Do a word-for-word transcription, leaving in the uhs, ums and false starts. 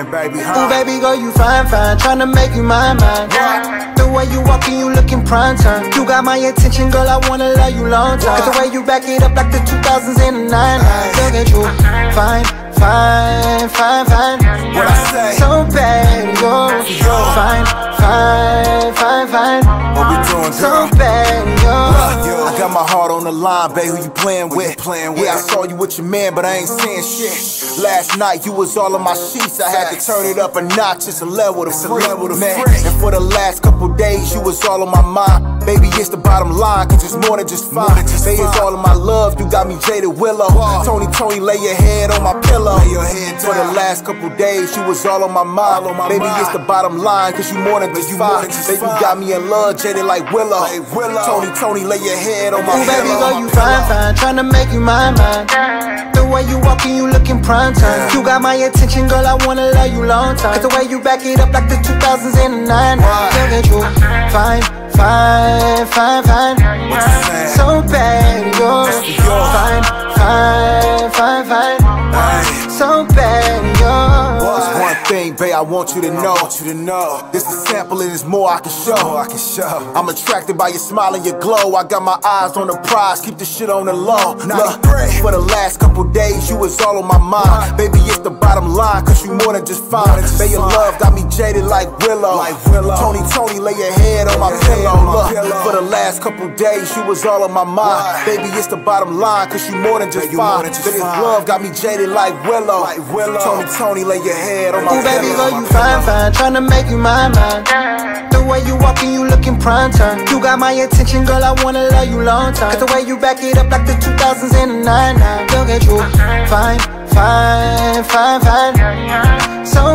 saying, baby, huh? Ooh, baby girl, you fine, fine, tryna make you mine, mine. What? The way you walkin', you looking prime time. You got my attention, girl, I wanna love you long time. Cause the way you back it up like the two thousands and the nineties. Look at you, fine, fine, fine, fine. What I say? So bad, yo. Fine, fine, fine, fine. What we doing, girl? So bad, yo. I got my heart on the line, babe, who you playing with? Playing with? Yeah, I saw you with your man, but I ain't saying shit. Last night, you was all on my sheets. I had to turn it up a notch, it's a level to free, man. And for the last couple days, you was all on my mind. Baby, it's the bottom line, cause it's more than just fine. Baby, it's all of my love, you got me jaded willow. Tony, Tony, lay your head on my pillow. For the last couple days, you was all on my mind. Baby, it's the bottom line, cause you more than just fine. Baby, got me in love, jaded like willow. Tony, Tony, lay your head on my pillow. Ooh, baby girl, you fine, fine, tryna make you mine, mine. The way you walkin', you looking prime time. You got my attention, girl, I wanna love you long time. Cause the way you back it up like the two thousands and the nineties. Look at you, fine, fine, fine, fine. So bad, yo. Fine, fine, fine, fine. So bad, yo. There's one thing, babe, I want you to know. You to know. This is sample and there's more I can show. I can show. I'm attracted by your smile and your glow. I got my eyes on the prize, keep the shit on the low. Look, for the last couple days, you was all on my mind. Baby, it's the bottom line, cause you more than just fine. Baby, your love got me jaded like willow. Tony, Tony, lay your head on my pillow. Look, for the last couple days, you was all on my mind. Baby, it's the bottom line, cause you more than just fine. Baby, this love got me jaded like willow. Tony, Tony, lay your head on my pillow. Ooh, baby girl, you fine, fine, tryna make you mine, mine. The way you walkin', you looking prime time. You got my attention, girl, I wanna love you long time. Cause the way you back it up like the two thousands and the nineties. Look at you, fine, fine, fine, fine. So